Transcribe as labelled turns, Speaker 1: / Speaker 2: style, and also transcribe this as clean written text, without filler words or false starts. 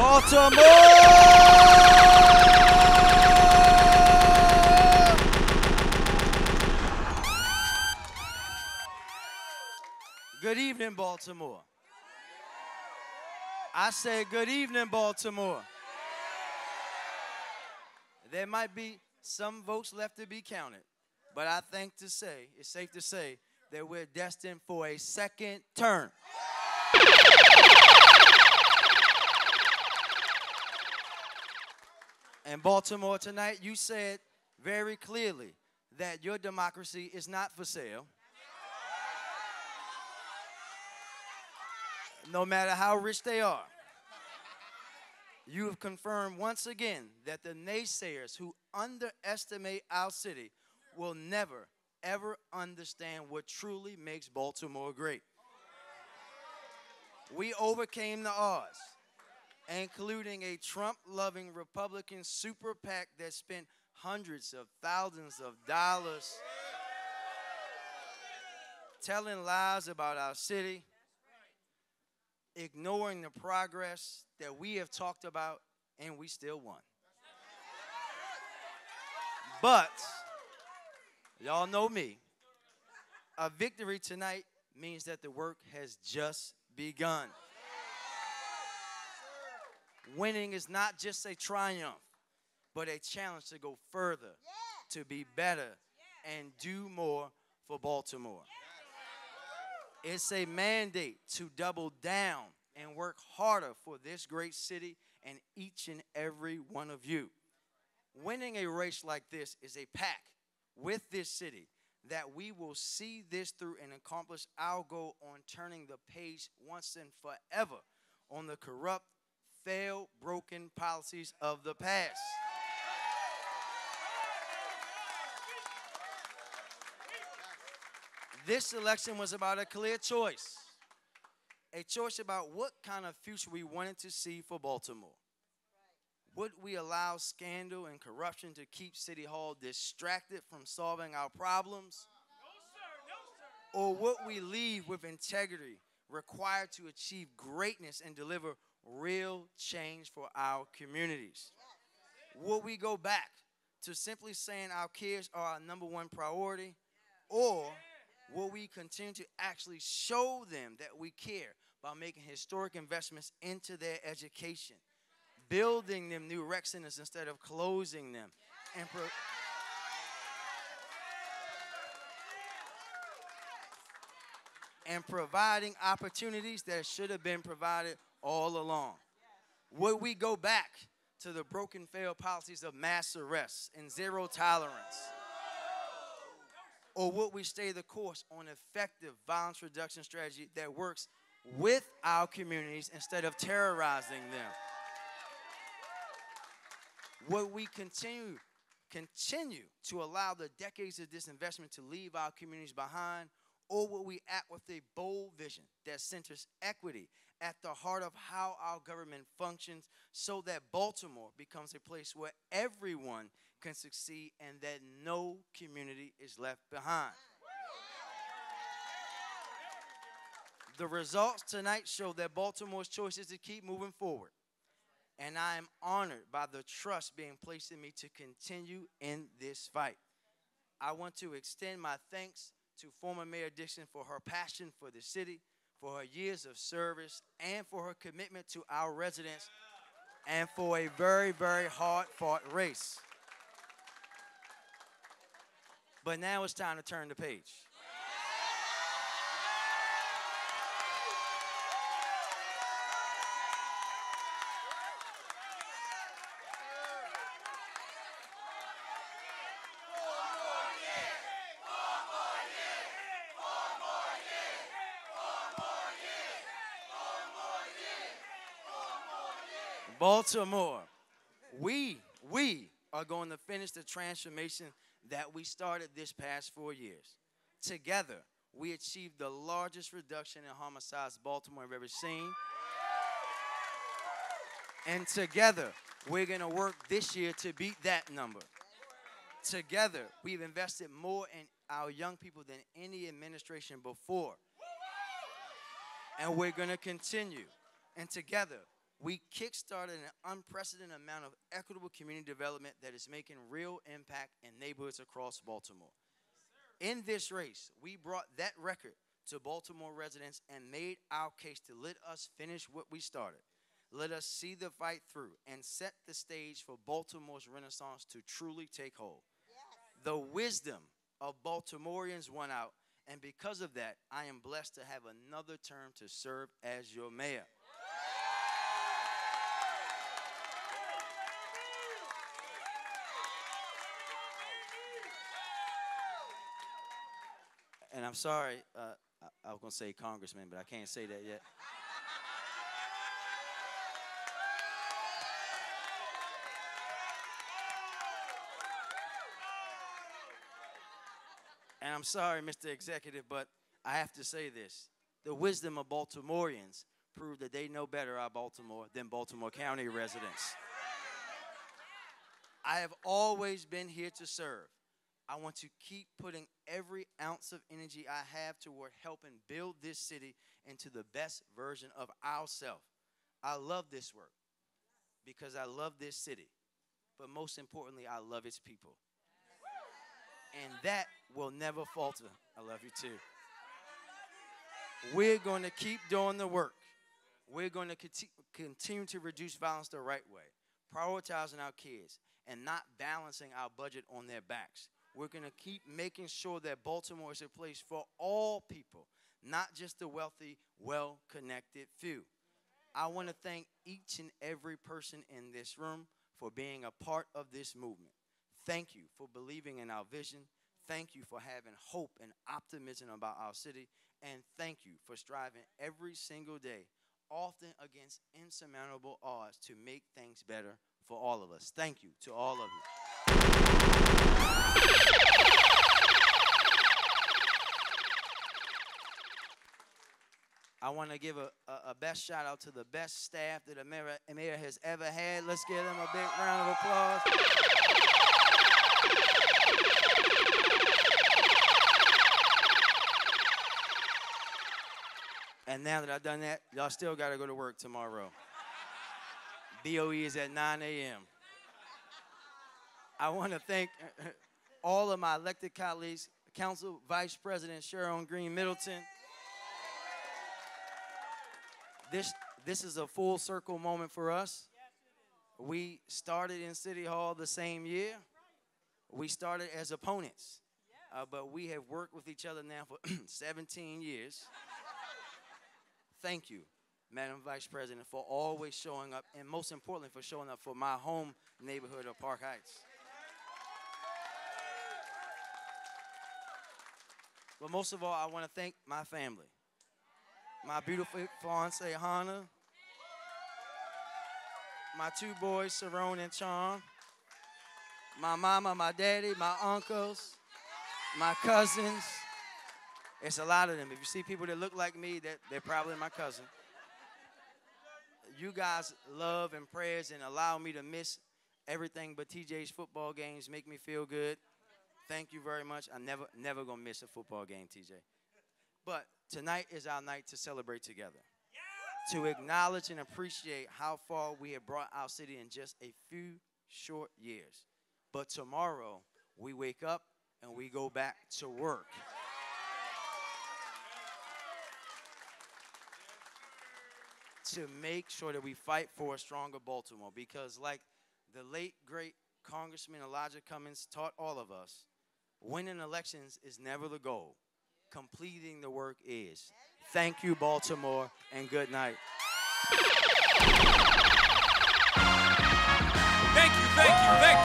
Speaker 1: Good evening, Baltimore. I say good evening, Baltimore. There might be some votes left to be counted, but I think it's safe to say that we're destined for a second term. And Baltimore tonight, you said very clearly that your democracy is not for sale. No matter how rich they are. You have confirmed once again that the naysayers who underestimate our city will never, ever understand what truly makes Baltimore great. We overcame the odds, including a Trump-loving Republican super PAC that spent hundreds of thousands of dollars telling lies about our city, ignoring the progress that we have talked about, and we still won. But, y'all know me, a victory tonight means that the work has just begun. Winning is not just a triumph, but a challenge to go further, to be better, and do more for Baltimore. It's a mandate to double down and work harder for this great city and each and every one of you. Winning a race like this is a pact with this city that we will see this through and accomplish our goal on turning the page once and forever on the corrupt, failed, broken policies of the past. This election was about a clear choice. A choice about what kind of future we wanted to see for Baltimore. Would we allow scandal and corruption to keep City Hall distracted from solving our problems? No, sir. Or would we leave with integrity required to achieve greatness and deliver real change for our communities? Will we go back to simply saying our kids are our #1 priority? Or will we continue to actually show them that we care by making historic investments into their education, building them new rec centers instead of closing them, and providing opportunities that should have been provided all along? Would we go back to the broken, failed policies of mass arrests and zero tolerance? Or would we stay the course on effective violence reduction strategy that works with our communities instead of terrorizing them? Would we continue to allow the decades of disinvestment to leave our communities behind? Or will we act with a bold vision that centers equity at the heart of how our government functions so that Baltimore becomes a place where everyone can succeed and that no community is left behind? The results tonight show that Baltimore's choice is to keep moving forward. And I am honored by the trust being placed in me to continue in this fight. I want to extend my thanks to former Mayor Dixon for her passion for the city, for her years of service, and for her commitment to our residents, and for a very, very hard-fought race. But now it's time to turn the page. Baltimore, we are going to finish the transformation that we started this past 4 years. Together, we achieved the largest reduction in homicides Baltimore have ever seen. And together, we're going to work this year to beat that number. Together, we've invested more in our young people than any administration before. And we're going to continue. And together, We kickstarted an unprecedented amount of equitable community development that is making real impact in neighborhoods across Baltimore. In this race, we brought that record to Baltimore residents and made our case to let us finish what we started. Let us see the fight through and set the stage for Baltimore's renaissance to truly take hold. Yes. The wisdom of Baltimoreans won out, and because of that, I am blessed to have another term to serve as your mayor. And I'm sorry, I was going to say congressman, but I can't say that yet. And I'm sorry, Mr. Executive, but I have to say this. The wisdom of Baltimoreans proved that they know better about Baltimore than Baltimore County residents. I have always been here to serve. I want to keep putting every ounce of energy I have toward helping build this city into the best version of ourselves. I love this work because I love this city, but most importantly, I love its people. And that will never falter. I love you too. We're going to keep doing the work. We're going to continue to reduce violence the right way, prioritizing our kids, and not balancing our budget on their backs. We're going to keep making sure that Baltimore is a place for all people, not just the wealthy, well-connected few. I want to thank each and every person in this room for being a part of this movement. Thank you for believing in our vision. Thank you for having hope and optimism about our city. And thank you for striving every single day, often against insurmountable odds, to make things better for all of us. Thank you to all of you. I want to give a best shout out to the best staff that a mayor has ever had. Let's give them a big round of applause. And now that I've done that, y'all still got to go to work tomorrow. BOE is at 9 a.m. I want to thank all of my elected colleagues, Council Vice President Sharon Green Middleton. This is a full circle moment for us. We started in City Hall the same year. We started as opponents, but we have worked with each other now for 17 years. Thank you, Madam Vice President, for always showing up, and most importantly, for showing up for my home neighborhood of Park Heights. But most of all, I want to thank my family. My beautiful fiancée, Hannah. My two boys, Cerrone and Charm. My mama, my daddy, my uncles, my cousins. It's a lot of them. If you see people that look like me, they're probably my cousin. You guys love and prayers and allow me to miss everything but TJ's football games, make me feel good. Thank you very much. I'm never going to miss a football game, TJ. But tonight is our night to celebrate together, to acknowledge and appreciate how far we have brought our city in just a few short years. But tomorrow, we wake up and we go back to work. To make sure that we fight for a stronger Baltimore, because like the late, great Congressman Elijah Cummings taught all of us, winning elections is never the goal. Completing the work is. Thank you, Baltimore, and good night.